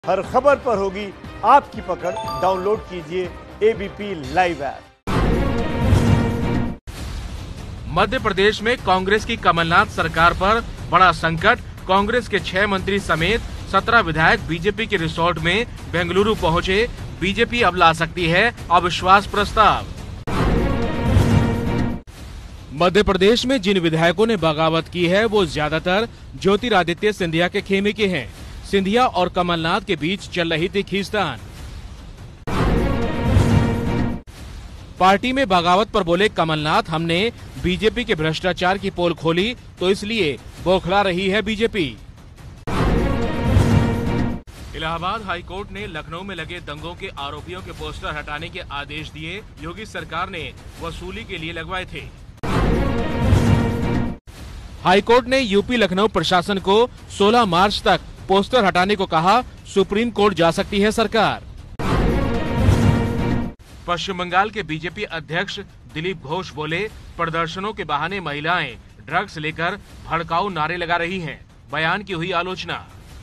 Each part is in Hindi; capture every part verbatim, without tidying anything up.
हर खबर पर होगी आपकी पकड़। डाउनलोड कीजिए ABP live app. Madhya Pradesh में कांग्रेस की कमलनाथ सरकार पर बड़ा संकट। कांग्रेस के छह मंत्री समेत सत्रह विधायक बीजेपी के रिसोर्ट में बेंगलुरु पहुंचे। बीजेपी अब ला सकती है अविश्वास प्रस्ताव। मध्य प्रदेश में जिन विधायकों ने बगावत की है वो ज्यादातर ज्योतिरादित्य सिंधिया के खेमे के हैं। सिंधिया और कमलनाथ के बीच चल रही थी खींचतान। पार्टी में बगावत पर बोले कमलनाथ, हमने बीजेपी के भ्रष्टाचार की पोल खोली तो इसलिए बौखला रही है बीजेपी। इलाहाबाद हाईकोर्ट ने लखनऊ में लगे दंगों के आरोपियों के पोस्टर हटाने के आदेश दिए। योगी सरकार ने वसूली के लिए लगवाए थे। हाईकोर्ट ने यूपी लखनऊ प्रशासन को सोलह मार्च तक पोस्टर हटाने को कहा। सुप्रीम कोर्ट जा सकती है सरकार। पश्चिम बंगाल के बीजेपी अध्यक्ष दिलीप घोष बोले, प्रदर्शनों के बहाने महिलाएं ड्रग्स लेकर भड़काऊ नारे लगा रही हैं। बयान की हुई आलोचना।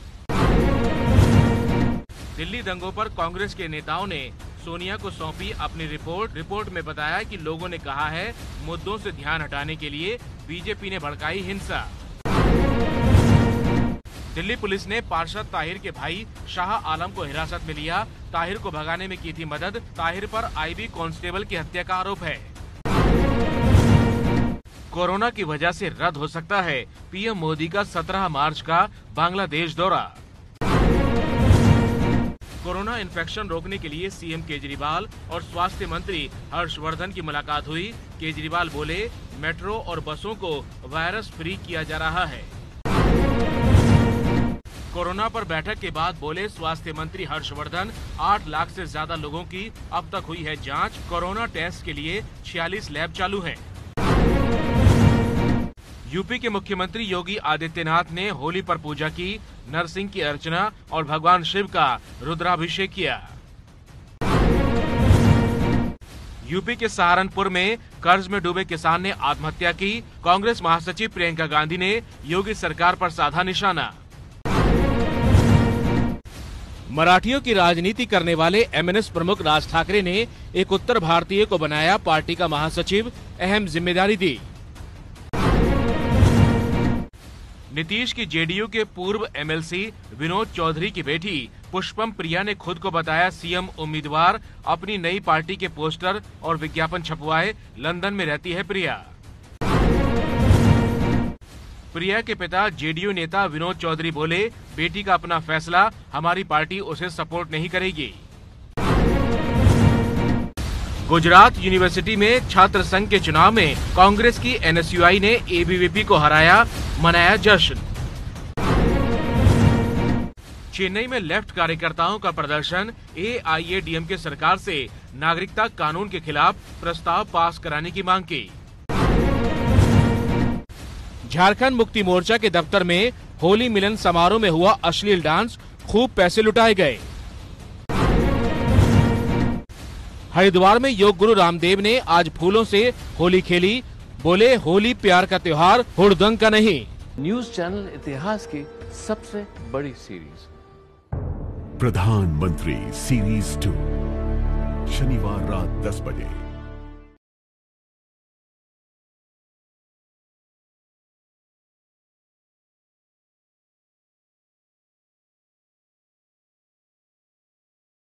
दिल्ली दंगों पर कांग्रेस के नेताओं ने सोनिया को सौंपी अपनी रिपोर्ट। रिपोर्ट में बताया कि लोगों ने कहा है, मुद्दों से ध्यान हटाने के लिए बीजेपी ने भड़काई हिंसा। दिल्ली पुलिस ने पार्षद ताहिर के भाई शाह आलम को हिरासत में लिया। ताहिर को भगाने में की थी मदद। ताहिर पर आईबी कांस्टेबल की हत्या का आरोप है। कोरोना की वजह से रद्द हो सकता है पीएम मोदी का सत्रह मार्च का बांग्लादेश दौरा। कोरोना इन्फेक्शन रोकने के लिए सीएम केजरीवाल और स्वास्थ्य मंत्री हर्षवर्धन की मुलाकात हुई। केजरीवाल बोले, मेट्रो और बसों को वायरस फ्री किया जा रहा है। कोरोना पर बैठक के बाद बोले स्वास्थ्य मंत्री हर्षवर्धन, आठ लाख से ज्यादा लोगों की अब तक हुई है जांच। कोरोना टेस्ट के लिए छियालीस लैब चालू हैं। यूपी के मुख्यमंत्री योगी आदित्यनाथ ने होली पर पूजा की, नरसिंह की अर्चना और भगवान शिव का रुद्राभिषेक किया। यूपी के सहारनपुर में कर्ज में डूबे किसान ने आत्महत्या की। कांग्रेस महासचिव प्रियंका गांधी ने योगी सरकार पर साधा निशाना। मराठियों की राजनीति करने वाले एमएनएस प्रमुख राज ठाकरे ने एक उत्तर भारतीय को बनाया पार्टी का महासचिव। अहम जिम्मेदारी दी। नीतीश की जेडीयू के पूर्व एमएलसी विनोद चौधरी की बेटी पुष्पम प्रिया ने खुद को बताया सीएम उम्मीदवार। अपनी नई पार्टी के पोस्टर और विज्ञापन छपवाए। लंदन में रहती है प्रिया। प्रिया के पिता जेडीयू नेता विनोद चौधरी बोले, बेटी का अपना फैसला, हमारी पार्टी उसे सपोर्ट नहीं करेगी। गुजरात यूनिवर्सिटी में छात्र संघ के चुनाव में कांग्रेस की एनएसयूआई ने एबीवीपी को हराया। मनाया जश्न। चेन्नई में लेफ्ट कार्यकर्ताओं का प्रदर्शन। एआईएडीएमके सरकार से नागरिकता कानून के खिलाफ प्रस्ताव पास कराने की मांग की। झारखंड मुक्ति मोर्चा के दफ्तर में होली मिलन समारोह में हुआ अश्लील डांस। खूब पैसे लुटाए गए। हरिद्वार में योग गुरु रामदेव ने आज फूलों से होली खेली। बोले, होली प्यार का त्योहार, हुड़दंग का नहीं। न्यूज चैनल इतिहास की सबसे बड़ी सीरीज प्रधानमंत्री सीरीज टू, शनिवार रात दस बजे।